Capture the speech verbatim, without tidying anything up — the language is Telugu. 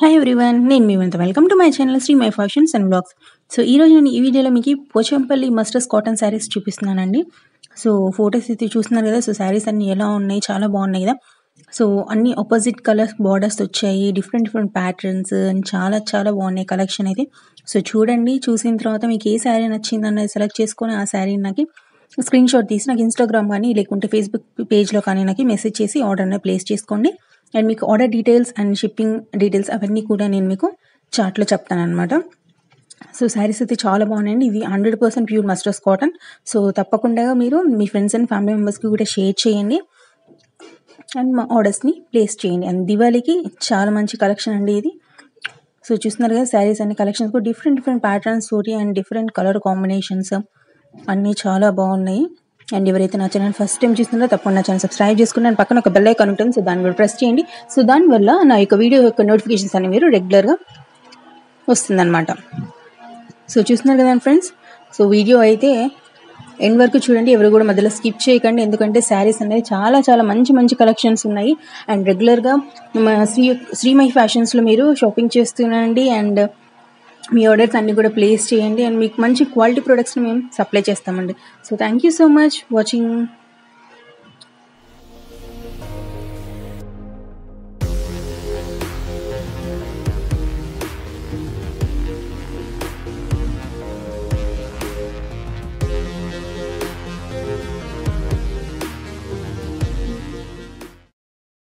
హాయ్ ఎవ్రీవన్, నేను మీ వంత welcome to my channel Sri my fashions and blogs. So ఈరోజు నేను ఈ వీడియోలో మీకు పోచంపల్లి మస్టర్స్ కాటన్ శారీస్ చూపిస్తున్నానండి. సో ఫొటోస్ అయితే చూస్తున్నారు కదా. సో శారీస్ అన్నీ ఎలా ఉన్నాయి, చాలా బాగున్నాయి కదా. సో అన్ని ఆపోజిట్ కలర్స్ బార్డర్స్ వచ్చాయి, డిఫరెంట్ డిఫరెంట్ ప్యాటర్న్స్ అండ్ చాలా చాలా బాగున్నాయి కలెక్షన్ అయితే. సో చూడండి, చూసిన తర్వాత మీకు ఏ శారీ నచ్చింది అన్నది సెలెక్ట్ చేసుకొని ఆ శారీ నాకు స్క్రీన్ షాట్ తీసి నాకు ఇన్స్టాగ్రామ్ కానీ లేకుంటే ఫేస్బుక్ పేజ్లో కానీ నాకు మెసేజ్ చేసి ఆర్డర్ అనేది ప్లేస్ చేసుకోండి. అండ్ మీకు order details and shipping details అవన్నీ కూడా నేను మీకు చార్ట్లో చెప్తాను అనమాట. సో శారీస్ అయితే చాలా బాగున్నాయండి. ఇది హండ్రెడ్ పర్సెంట్ ప్యూర్ మస్టర్స్ కాటన్. సో తప్పకుండా మీరు మీ ఫ్రెండ్స్ అండ్ ఫ్యామిలీ మెంబర్స్కి కూడా షేర్ చేయండి అండ్ మా ఆర్డర్స్ని ప్లేస్ చేయండి. అండ్ దివాళీకి చాలా మంచి కలెక్షన్ అండి ఇది. సో చూస్తున్నారు కదా, శారీస్ అన్ని కలెక్షన్స్ కూడా డిఫరెంట్ డిఫరెంట్ ప్యాటర్న్స్ తోటి అండ్ డిఫరెంట్ కలర్ కాంబినేషన్స్ అన్నీ చాలా బాగున్నాయి. అండ్ ఎవరైతే నా ఛానల్ ఫస్ట్ టైం చూస్తున్నారో తప్పకుండా నా ఛానల్ సబ్స్క్రైబ్ చేసుకుని అండ్ పక్కన ఒక బెల్ ఐకాన్ ఉంటుంది. సో దాన్ని కూడా ప్రెస్ చేయండి. సో దానివల్ల నా యొక్క వీడియో యొక్క నోటిఫికేషన్స్ అన్ని మీరు రెగ్యులర్గా వస్తుందన్నమాట. సో చూస్తున్నారు కదా ఫ్రెండ్స్. సో వీడియో అయితే ఎండ్ వరకు చూడండి, ఎవరు కూడా మధ్యలో స్కిప్ చేయకండి, ఎందుకంటే శారీస్ అనేది చాలా చాలా మంచి మంచి కలెక్షన్స్ ఉన్నాయి. అండ్ రెగ్యులర్గా శ్రీ శ్రీ మై ఫ్యాషన్స్లో మీరు షాపింగ్ చేస్తున్నాండి అండ్ మీ ఆర్డర్స్ అన్నీ కూడా ప్లేస్ చేయండి అండ్ మీకు మంచి క్వాలిటీ ప్రొడక్ట్స్ని మేము సప్లై చేస్తామండి. So thank you so much watching.